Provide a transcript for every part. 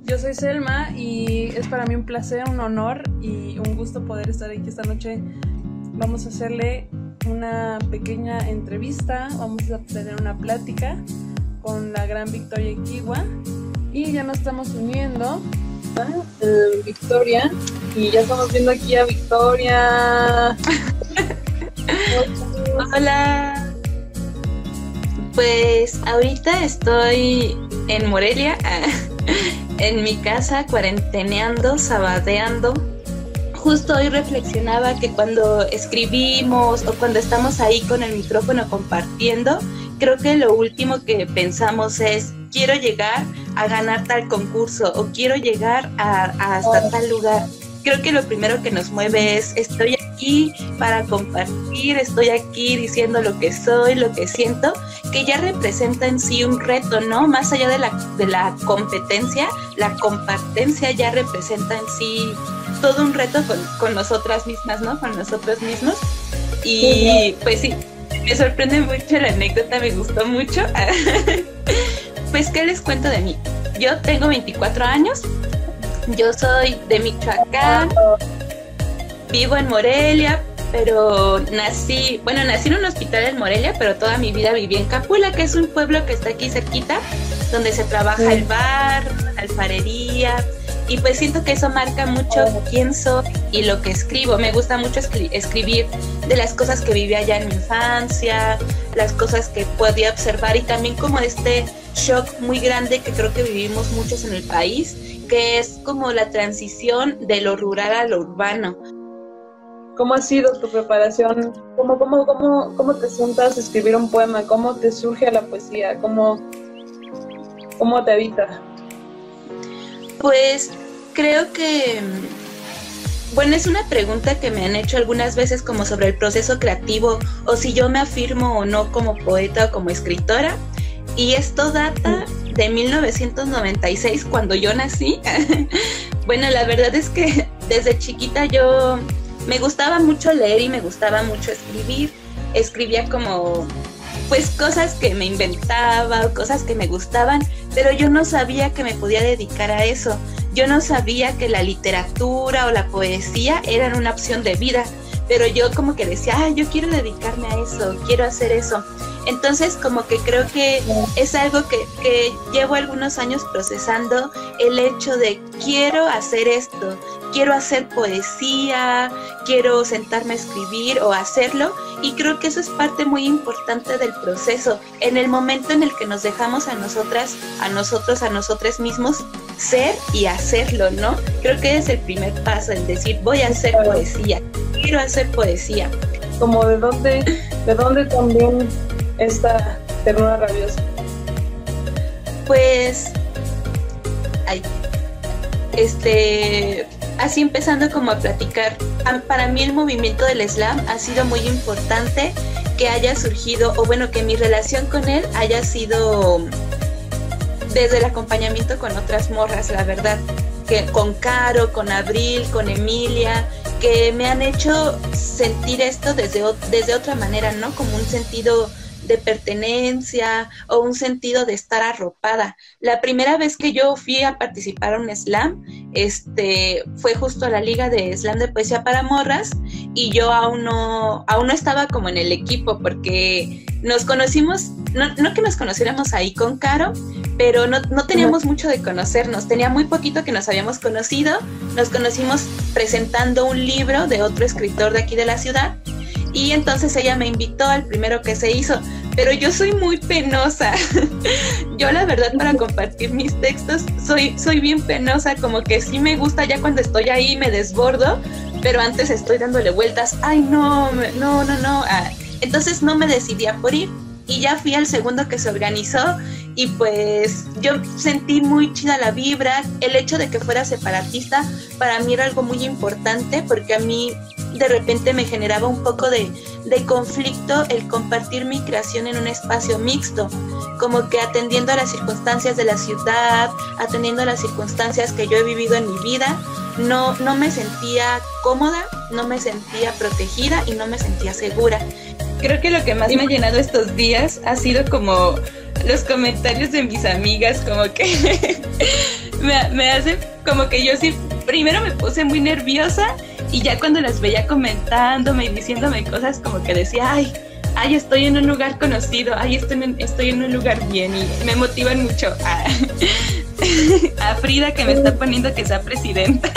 Yo soy Selma y es para mí un placer, un honor y un gusto poder estar aquí esta noche. Vamos a hacerle una pequeña entrevista, vamos a tener una plática con la gran Victoria Equihua y ya nos estamos uniendo Victoria, y ya estamos viendo aquí a Victoria. Hola, pues ahorita estoy en Morelia, en mi casa, cuarenteneando, sabadeando. Justo hoy reflexionaba que cuando escribimos o cuando estamos ahí con el micrófono compartiendo, creo que lo último que pensamos es: quiero llegar a ganar tal concurso o quiero llegar hasta tal lugar. Creo que lo primero que nos mueve es: estoy aquí para compartir, estoy aquí diciendo lo que soy, lo que siento, que ya representa en sí un reto, ¿no? Más allá de la competencia, la compartencia ya representa en sí todo un reto con nosotras mismas, ¿no? Con nosotros mismos. Y pues sí, me sorprende mucho la anécdota, me gustó mucho. Pues, ¿qué les cuento de mí? Yo tengo 24 años, yo soy de Michoacán, vivo en Morelia, pero nací en un hospital en Morelia, pero toda mi vida viví en Capula, que es un pueblo que está aquí cerquita, donde se trabaja el bar, la alfarería, y pues siento que eso marca mucho quién soy y lo que escribo. Me gusta mucho escribir de las cosas que viví allá en mi infancia, las cosas que podía observar, y también como este shock muy grande que creo que vivimos muchos en el país, que es como la transición de lo rural a lo urbano. ¿Cómo ha sido tu preparación? ¿Cómo te sientas a escribir un poema? ¿Cómo te surge la poesía? ¿Cómo te habita? Pues creo que, bueno, es una pregunta que me han hecho algunas veces como sobre el proceso creativo o si yo me afirmo o no como poeta o como escritora, y esto data de 1996, cuando yo nací. Bueno, la verdad es que desde chiquita yo me gustaba mucho leer y me gustaba mucho escribir. Escribía como pues cosas que me inventaba, cosas que me gustaban, pero yo no sabía que me podía dedicar a eso. Yo no sabía que la literatura o la poesía eran una opción de vida, pero yo como que decía, yo quiero dedicarme a eso, quiero hacer eso. Entonces como que creo que es algo que llevo algunos años procesando, el hecho de quiero hacer esto, quiero hacer poesía, quiero sentarme a escribir o hacerlo, y creo que eso es parte muy importante del proceso, en el momento en el que nos dejamos a nosotras, a nosotros mismos ser y hacerlo, ¿no? Creo que es el primer paso, el decir voy a hacer poesía, quiero hacer poesía. Como de dónde también esta ternura rabiosa. Pues así empezando como a platicar, para mí el movimiento del slam ha sido muy importante que haya surgido, o bueno, que mi relación con él haya sido desde el acompañamiento con otras morras, la verdad, que con Caro, con Abril, con Emilia, que me han hecho sentir esto desde otra manera, ¿no? Como un sentido de pertenencia o un sentido de estar arropada. La primera vez que yo fui a participar a un slam, fue justo a la Liga de Slam de Poesía para Morras, y yo aún no estaba como en el equipo, porque nos conocimos, no que nos conociéramos ahí con Caro, pero no teníamos mucho de conocernos, tenía muy poquito que nos habíamos conocido, nos conocimos presentando un libro de otro escritor de aquí de la ciudad, y entonces ella me invitó al primero que se hizo, pero yo soy muy penosa. Yo la verdad para compartir mis textos soy bien penosa, como que sí me gusta ya cuando estoy ahí me desbordo, pero antes estoy dándole vueltas, no. Entonces no me decidía por ir, y ya fui al segundo que se organizó, y pues yo sentí muy chida la vibra. El hecho de que fuera separatista para mí era algo muy importante, porque a mí de repente me generaba un poco de conflicto el compartir mi creación en un espacio mixto, como que atendiendo a las circunstancias de la ciudad, atendiendo a las circunstancias que yo he vivido en mi vida, no me sentía cómoda, no me sentía protegida y no me sentía segura. Creo que lo que más me ha llenado estos días ha sido como los comentarios de mis amigas, como que me hace como que yo sí, primero me puse muy nerviosa y ya cuando las veía comentándome y diciéndome cosas como que decía, ay, estoy en un lugar conocido, ay, estoy en un lugar bien, y me motivan mucho a Frida, que me está poniendo que sea presidenta.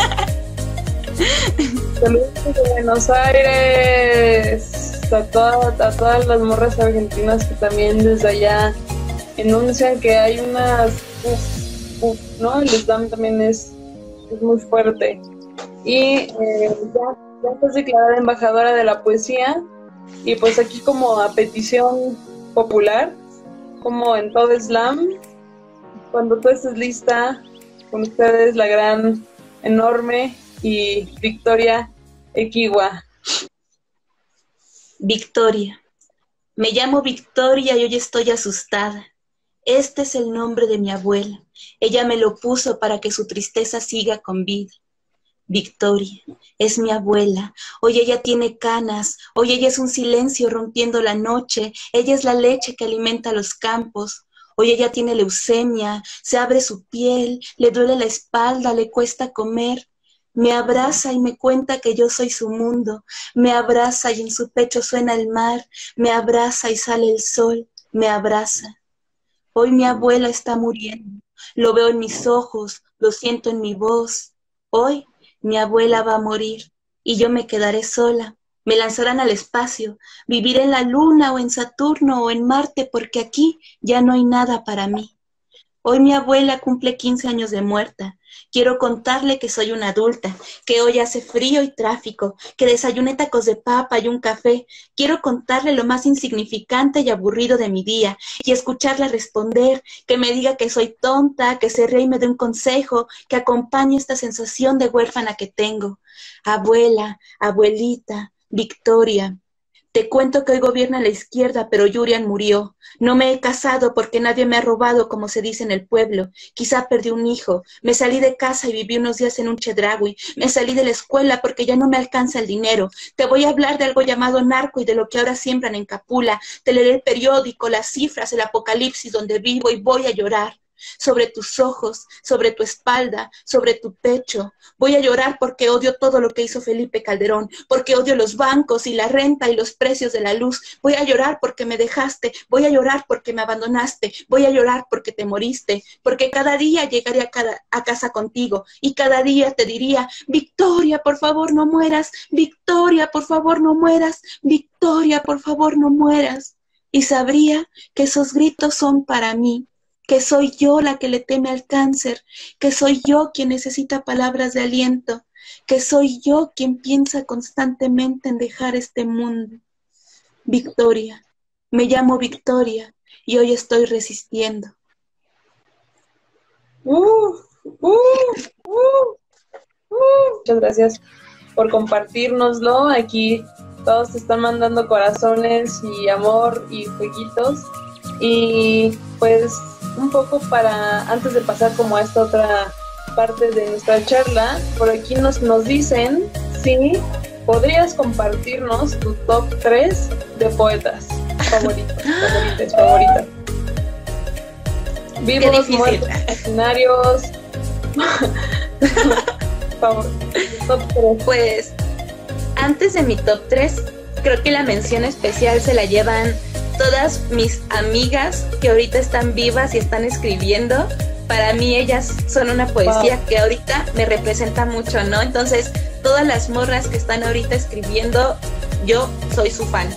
Saludos de Buenos Aires a todas las morras argentinas que también desde allá enuncian que hay unas ¿no? El slam también es muy fuerte. Y ya estás declarada embajadora de la poesía, y pues aquí como a petición popular, como en todo slam, cuando tú estés lista, con ustedes la gran, enorme y Victoria Equigua. Victoria. Me llamo Victoria y hoy estoy asustada. Este es el nombre de mi abuela. Ella me lo puso para que su tristeza siga con vida. Victoria, es mi abuela. Hoy ella tiene canas. Hoy ella es un silencio rompiendo la noche. Ella es la leche que alimenta los campos. Hoy ella tiene leucemia. Se abre su piel, le duele la espalda, le cuesta comer. Me abraza y me cuenta que yo soy su mundo. Me abraza y en su pecho suena el mar. Me abraza y sale el sol. Me abraza. Hoy mi abuela está muriendo. Lo veo en mis ojos, lo siento en mi voz. Hoy mi abuela va a morir y yo me quedaré sola. Me lanzarán al espacio, viviré en la luna o en Saturno o en Marte, porque aquí ya no hay nada para mí. Hoy mi abuela cumple 15 años de muerta. Quiero contarle que soy una adulta, que hoy hace frío y tráfico, que desayuné tacos de papa y un café. Quiero contarle lo más insignificante y aburrido de mi día y escucharla responder, que me diga que soy tonta, que se ríe y me dé un consejo, que acompañe esta sensación de huérfana que tengo. Abuela, abuelita, Victoria. Te cuento que hoy gobierna la izquierda, pero Yurian murió. No me he casado porque nadie me ha robado, como se dice en el pueblo. Quizá perdí un hijo. Me salí de casa y viví unos días en un chedraui. Me salí de la escuela porque ya no me alcanza el dinero. Te voy a hablar de algo llamado narco y de lo que ahora siembran en Capula. Te leeré el periódico, las cifras, el apocalipsis donde vivo y voy a llorar. Sobre tus ojos, sobre tu espalda, sobre tu pecho. Voy a llorar porque odio todo lo que hizo Felipe Calderón, porque odio los bancos y la renta y los precios de la luz. Voy a llorar porque me dejaste, voy a llorar porque me abandonaste, voy a llorar porque te moriste, porque cada día llegaré a casa contigo y cada día te diría, Victoria, por favor no mueras, Victoria, por favor no mueras, Victoria, por favor no mueras. Y sabría que esos gritos son para mí, que soy yo la que le teme al cáncer, que soy yo quien necesita palabras de aliento, que soy yo quien piensa constantemente en dejar este mundo. Victoria, me llamo Victoria y hoy estoy resistiendo. Muchas gracias por compartirnoslo. Aquí todos te están mandando corazones y amor y fueguitos. Y pues un poco para, antes de pasar como a esta otra parte de nuestra charla, por aquí nos dicen si podrías compartirnos tu top 3 de poetas favoritas. Vivos, muertos, imaginarios. Top 3. Pues antes de mi top 3, creo que la mención especial se la llevan todas mis amigas que ahorita están vivas y están escribiendo. Para mí ellas son una poesía que ahorita me representa mucho, ¿no? Entonces, todas las morras que están ahorita escribiendo, yo soy su fan.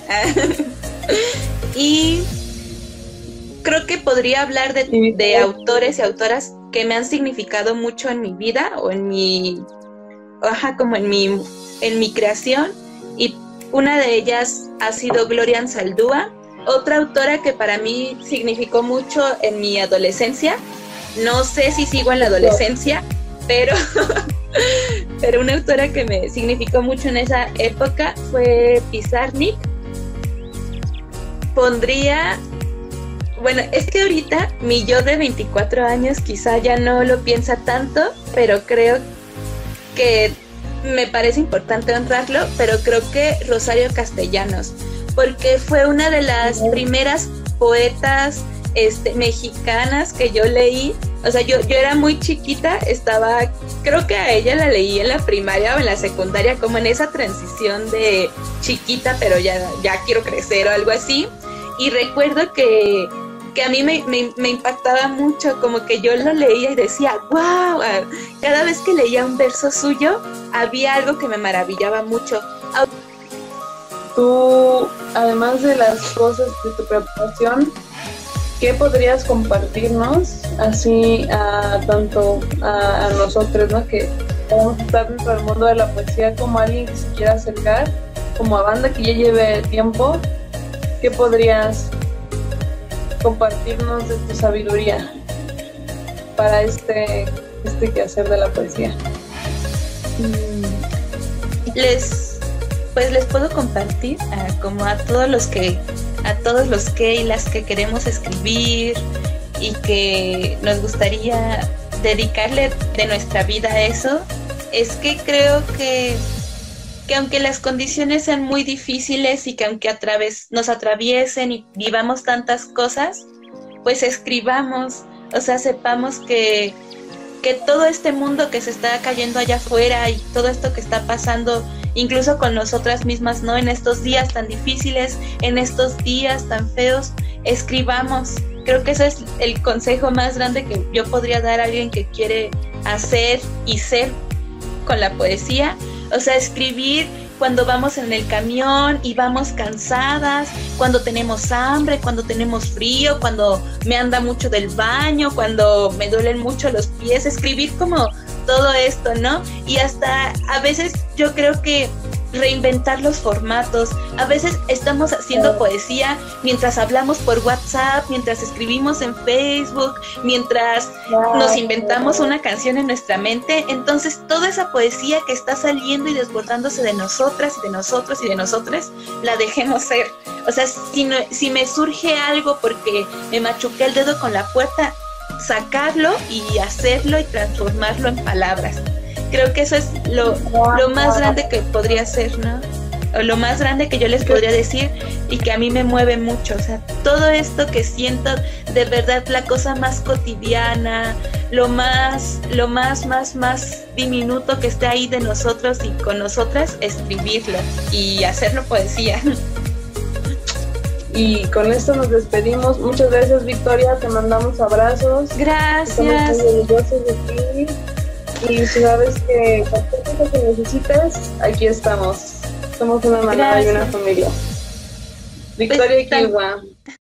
Y creo que podría hablar de autores y autoras que me han significado mucho en mi vida o en mi, como en mi creación. Y una de ellas ha sido Gloria Anzaldúa. Otra autora que para mí significó mucho en mi adolescencia, no sé si sigo en la adolescencia, pero una autora que me significó mucho en esa época fue Pizarnik. Pondría, bueno, es que ahorita mi yo de 24 años quizá ya no lo piensa tanto, pero creo que me parece importante honrarlo, pero creo que Rosario Castellanos, porque fue una de las primeras poetas mexicanas que yo leí. O sea, yo era muy chiquita, creo que a ella la leí en la primaria o en la secundaria, como en esa transición de chiquita, pero ya quiero crecer o algo así. Y recuerdo que a mí me impactaba mucho, como que yo lo leía y decía, wow, cada vez que leía un verso suyo, había algo que me maravillaba mucho. Tú, además de las cosas de tu preparación, ¿qué podrías compartirnos así tanto a nosotros, ¿no? Que vamos a estar dentro del mundo de la poesía, como alguien que se quiera acercar, como a banda que ya lleve tiempo? ¿Qué podrías compartirnos de tu sabiduría para este quehacer de la poesía? Les puedo compartir como a todos los que y las que queremos escribir y que nos gustaría dedicarle de nuestra vida a eso, es que creo que aunque las condiciones sean muy difíciles y que aunque nos atraviesen y vivamos tantas cosas, pues escribamos, o sea, sepamos que todo este mundo que se está cayendo allá afuera y todo esto que está pasando, incluso con nosotras mismas, ¿no? En estos días tan difíciles, en estos días tan feos, escribamos. Creo que ese es el consejo más grande que yo podría dar a alguien que quiere hacer y ser con la poesía. O sea, escribir cuando vamos en el camión y vamos cansadas, cuando tenemos hambre, cuando tenemos frío, cuando me anda mucho del baño, cuando me duelen mucho los pies, escribir como todo esto, ¿no? Y hasta a veces yo creo que reinventar los formatos. A veces estamos haciendo poesía mientras hablamos por WhatsApp, mientras escribimos en Facebook, mientras nos inventamos una canción en nuestra mente. Entonces toda esa poesía que está saliendo y desbordándose de nosotras y de nosotros y de nosotras, la dejemos ser. O sea, si me surge algo porque me machuqué el dedo con la puerta, sacarlo y hacerlo y transformarlo en palabras. Creo que eso es lo más grande que podría ser, ¿no? O lo más grande que yo les podría decir y que a mí me mueve mucho. O sea, todo esto que siento, de verdad, la cosa más cotidiana, lo más diminuto que está ahí de nosotros y con nosotras, escribirlo y hacerlo poesía. Y con esto nos despedimos. Muchas gracias, Victoria, te mandamos abrazos. Gracias. Estamos muy orgullosos de ti. Y si sabes que cualquier cosa que necesites, aquí estamos. Somos una manada y una familia. Victoria Kiwa.